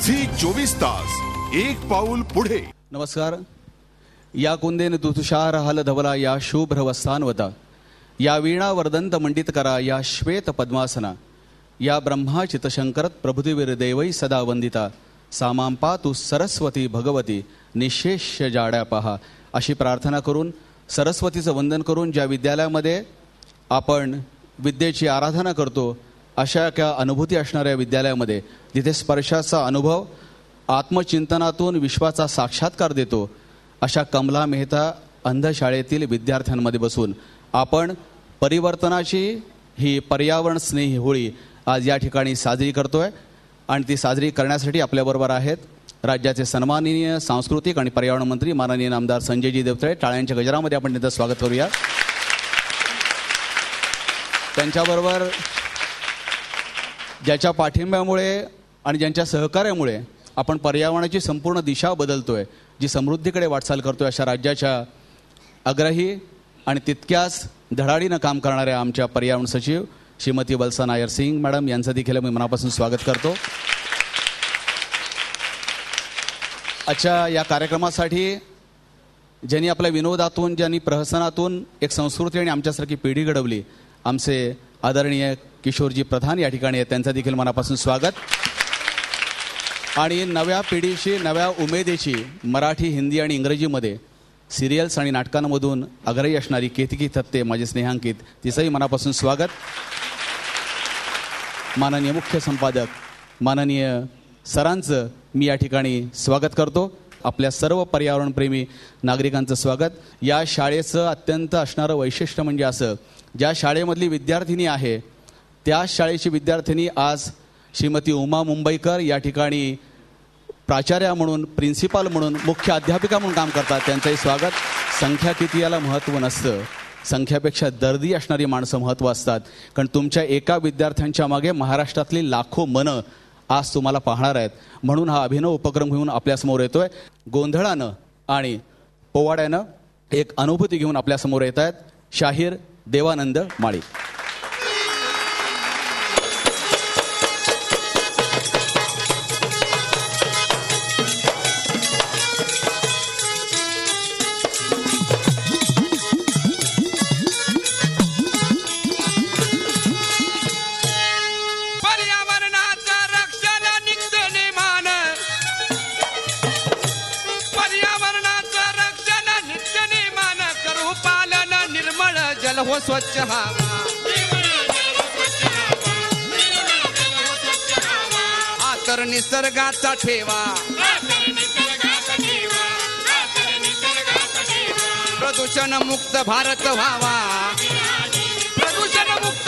Zee 24 एक पाऊल पुढे. नमस्कार. या कुंदेन तुषार हल धवला या शुभ्र वस्तान्वता, या वीणा वर्दंत मंडित करा या श्वेत पद्मासना, या ब्रह्मा चितशंकरत प्रभुदेवीर देवई सदा वंदिता, सामां पातु सरस्वती भगवती निशेष जाड्या पहा. अशी प्रार्थना करून सरस्वतीचं वंदन करून ज्या विद्यालयामध्ये आपण विद्येची आराधना करतो अशा क्या अनुभूती असणाऱ्या विद्यालयामध्ये जिथे स्पर्शाचा अनुभव आत्मचिंतनातून विश्वाचा साक्षात्कार देतो अशा कमला मेहता अंधशाळेतील विद्यार्थ्यांमध्ये बसून आपण परिवर्तनाची ही पर्यावरण स्नेही होळी आज या ठिकाणी साजरी करतोय. आणि ती साजरी करण्यासाठी आपल्याबरोबर आहेत राज्याचे सन्माननीय सांस्कृतिक आणि पर्यावरण मंत्री माननीय आमदार संजयजी देवतळे. टाळ्यांच्या गजरामध्ये आपण त्यांचं स्वागत करूया. त्यांच्याबरोबर ज्याच्या पाठिंब्यामुळे आणि ज्यांच्या सहकार्यामुळे आपण पर्यावरणाची संपूर्ण दिशा बदलतोय, जी समृद्धीकडे वाटचाल करतोय, अशा राज्याच्या आग्रही आणि तितक्याच धडाडीनं काम करणाऱ्या आमच्या पर्यावरण सचिव श्रीमती वल्सा नायर सिंग मॅडम यांचं देखील मी मनापासून स्वागत करतो. अच्छा, या कार्यक्रमासाठी ज्यांनी आपल्या विनोदातून, ज्यांनी प्रहसनातून एक संस्कृती आणि आमच्यासारखी पिढी घडवली, आमचे आदरणीय किशोरजी प्रधान या ठिकाणी आहेत, त्यांचं देखील मनापासून स्वागत. आणि नव्या पिढीशी, नव्या उमेदीची मराठी, हिंदी आणि इंग्रजीमध्ये सिरियल्स आणि नाटकांमधून आग्रही असणारी केतकी थत्ते माझे स्नेहांकित, तिचंही मनापासून स्वागत. माननीय मुख्य संपादक माननीय सरांचं मी या ठिकाणी स्वागत करतो. आपल्या सर्व पर्यावरणप्रेमी नागरिकांचं स्वागत. या शाळेचं अत्यंत असणारं वैशिष्ट्य म्हणजे असं, ज्या शाळेमधली विद्यार्थिनी आहे त्या शाळेची विद्यार्थिनी आज श्रीमती उमा मुंबईकर या ठिकाणी प्राचार्या म्हणून, प्रिन्सिपाल म्हणून, मुख्य अध्यापिका म्हणून काम करतात. त्यांचंही स्वागत. संख्या किती याला महत्त्व नसतं, संख्यापेक्षा दर्दी असणारी माणसं महत्त्व असतात. कारण तुमच्या एका विद्यार्थ्यांच्या मागे महाराष्ट्रातली लाखो मनं आज तुम्हाला पाहणार आहेत. म्हणून हा अभिनव उपक्रम घेऊन आपल्यासमोर येतोय. गोंधळानं आणि पोवाड्यानं एक अनुभूती घेऊन आपल्यासमोर येत आहेत शाहीर देवानंद माळी. हो स्वच्छ हवा, आतर निसर्गाचा ठेवा, प्रदूषण मुक्त भारत व्हावा, प्रदूषण मुक्त.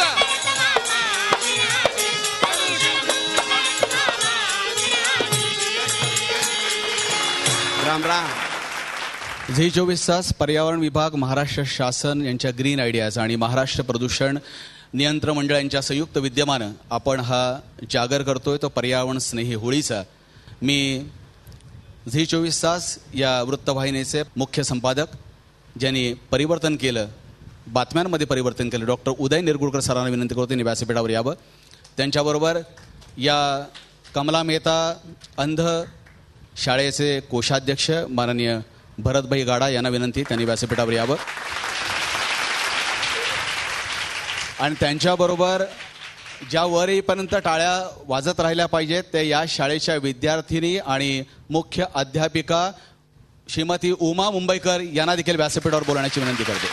राम राम. झी 24 तास पर्यावरण विभाग, महाराष्ट्र शासन यांच्या ग्रीन आयडियाज आणि महाराष्ट्र प्रदूषण नियंत्रण मंडळ यांच्या संयुक्त विद्यमानं आपण हा जागर करतोय तो पर्यावरण स्नेही होळीचा. मी झी 24 तास या वृत्तवाहिनीचे मुख्य संपादक, ज्यांनी परिवर्तन केलं, बातम्यांमध्ये परिवर्तन केलं, डॉक्टर उदय निरगुडकर सरांना विनंती करतो त्यांनी व्यासपीठावर यावं. त्यांच्याबरोबर या कमला मेहता अंध शाळेचे कोषाध्यक्ष माननीय भरतभाई गाडा यांना विनंती, त्यांनी व्यासपीठावर यावं. आणि त्यांच्याबरोबर ज्या वर येईपर्यंत टाळ्या वाजत राहिल्या पाहिजेत ते या शाळेच्या विद्यार्थिनी आणि मुख्य अध्यापिका श्रीमती उमा मुंबईकर यांना देखील व्यासपीठावर बोलण्याची विनंती करते.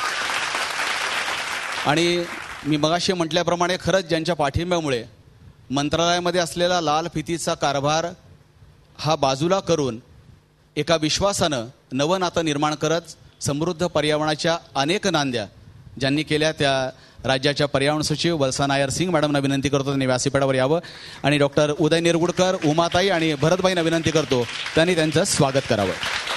आणि मी मगाशी म्हटल्याप्रमाणे खरंच ज्यांच्या पाठिंब्यामुळे मंत्रालयामध्ये असलेला लाल फितीचा कारभार हा बाजूला करून एका विश्वासानं नवं नातं निर्माण करत समृद्ध पर्यावरणाच्या अनेक नांद्या ज्यांनी केल्या त्या राज्याच्या पर्यावरण सचिव वल्सा नायर सिंग मॅडमना विनंती करतो त्यांनी व्यासपीठावर यावं. आणि डॉक्टर उदय निरगुडकर, उमाताई आणि भरतभाईंना विनंती करतो त्यांनी त्यांचं स्वागत करावं.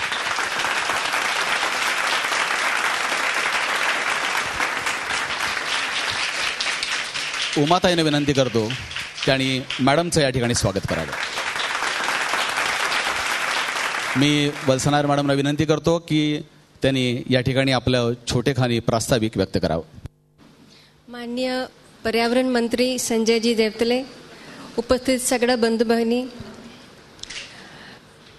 उमाताईंना विनंती करतो त्यांनी मॅडमचं या ठिकाणी स्वागत करावं. मी वल्सनार मॅडमना विनंती करतो की त्यांनी या ठिकाणी आपलं छोटेखानी प्रास्ताविक व्यक्त करावं. माननीय पर्यावरण मंत्री संजयजी देवतले, उपस्थित सगळ्या बंधू भगिनी,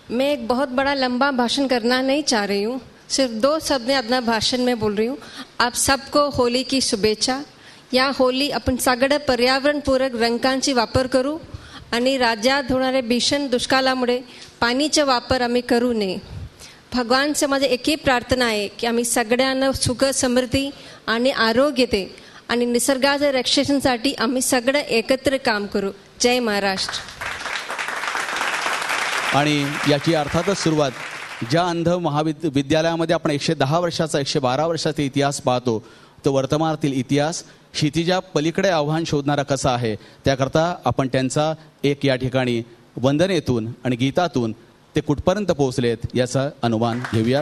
मैं एक बहुत बड़ा लंबा भाषण करना नहीं चाह रही हूँ. सिर्फ 2 शब्द में अपना भाषण में बोल रही हूँ. आप सबको होली की शुभेच्छा. या होली आपण सगळं पर्यावरणपूरक रंगांची वापर करू आणि राज्यात होणाऱ्या भीषण दुष्काळामुळे पाणीचा वापर आम्ही करू नये. भगवानचं माझी एकही प्रार्थना आहे की आम्ही सगळ्यांना सुख समृद्धी आणि आरोग्य दे आणि निसर्गाच्या रक्षणासाठी आम्ही सगळं एकत्र काम करू. जय महाराष्ट्र. आणि याची अर्थातच सुरुवात ज्या अंध विद्यालयामध्ये आपण 110 वर्षाचा 112 वर्षाचा इतिहास पाहतो, तो वर्तमानातील इतिहास क्षितिजा पलीकडे आव्हान शोधणारा कसा आहे, त्याकरता आपण त्यांचा एक या ठिकाणी वंदनेतून आणि गीतातून ते कुठपर्यंत पोहोचलेत याचा अनुमान घेऊया.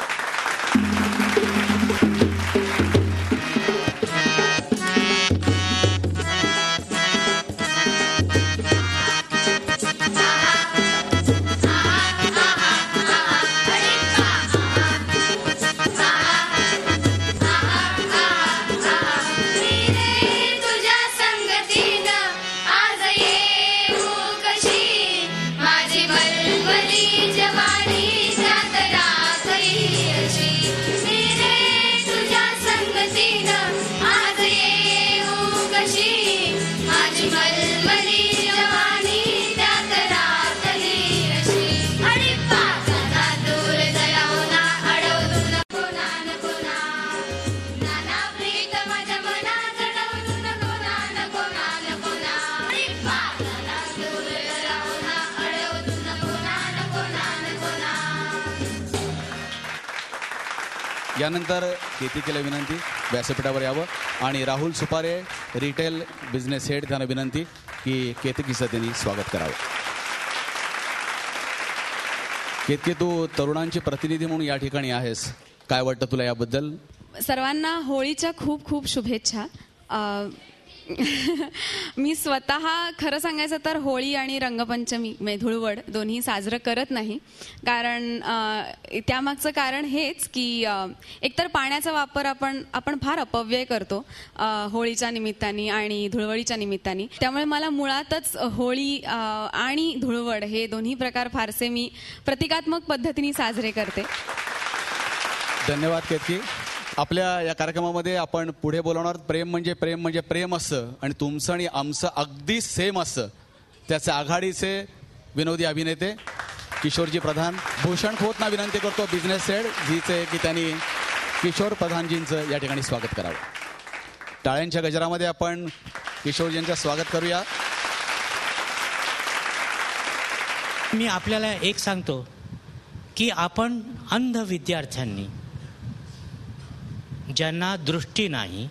यानंतर केतिकीला विनंती व्यासपीठावर यावं आणि Rahul Supare retail business head त्यांना विनंती की केतकीचं त्यांनी स्वागत करावं. केतकी, तू तरुणांची प्रतिनिधी म्हणून या ठिकाणी आहेस, काय वाटतं तुला याबद्दल? सर्वांना होळीच्या खूप खूप शुभेच्छा. मी स्वतः खरं सांगायचं तर होळी आणि रंगपंचमी धुळवड दोन्ही साजरं करत नाही. कारण त्यामागचं कारण हेच की एकतर पाण्याचा वापर आपण फार अपव्यय करतो होळीच्या निमित्ताने आणि धुळवडीच्या निमित्ताने. त्यामुळे मला मुळातच होळी आणि धुळवड हे दोन्ही प्रकार फारसे मी प्रतिकात्मक पद्धतीने साजरे करते. धन्यवाद केतकी. आपल्या या कार्यक्रमामध्ये आपण पुढे बोलवणार प्रेम म्हणजे प्रेम असतं आणि तुमचं आणि आमचं अगदी सेम असतं. त्याचे आघाडीचे विनोदी अभिनेते किशोरजी प्रधान, भूषण खोतना विनंती करतो बिझनेस हेड जीचे की त्यांनी किशोर प्रधानजींचं या ठिकाणी स्वागत करावं. टाळ्यांच्या गजरामध्ये आपण किशोरजींचं स्वागत करूया. मी आपल्याला एक सांगतो की आपण अंध विद्यार्थ्यांनी, ज्यांना दृष्टी नाही,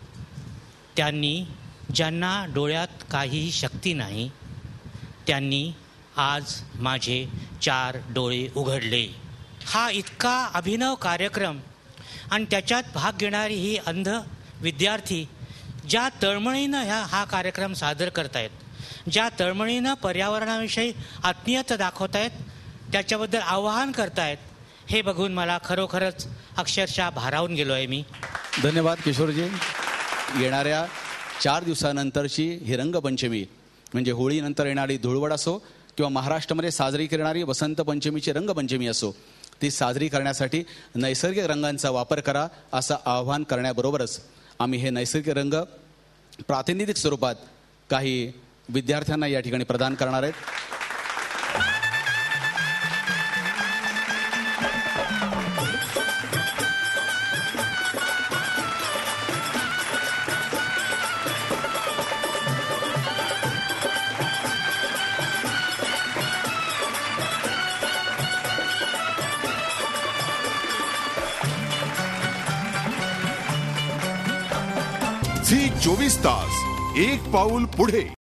ज्यांना डोळ्यात काहीही शक्ती नाही, त्यांनी आज माझे 4 डोळे उघडले. हा इतका अभिनव कार्यक्रम आणि त्याच्यात भाग घेणारी ही अंध विद्यार्थी ज्या तळमळीनं हा कार्यक्रम सादर करतायत, ज्या तळमळीनं पर्यावरणाविषयी आत्मीयता दाखवतायत, त्याच्याबद्दल आवाहन करतायत, हे बघून मला खरोखरच अक्षरशः भारावून गेलो आहे मी. धन्यवाद किशोरजी. येणाऱ्या 4 दिवसानंतरची ही रंगपंचमी म्हणजे होळीनंतर येणारी धुळवड असो किंवा महाराष्ट्रामध्ये साजरी करणारी वसंत पंचमीची रंगपंचमी असो, ती साजरी करण्यासाठी नैसर्गिक रंगांचा वापर करा असं आवाहन करण्याबरोबरच आम्ही हे नैसर्गिक रंग प्रातिनिधिक स्वरूपात काही विद्यार्थ्यांना या ठिकाणी प्रदान करणार आहेत. झी 24 तास, एक पाऊल पुढे.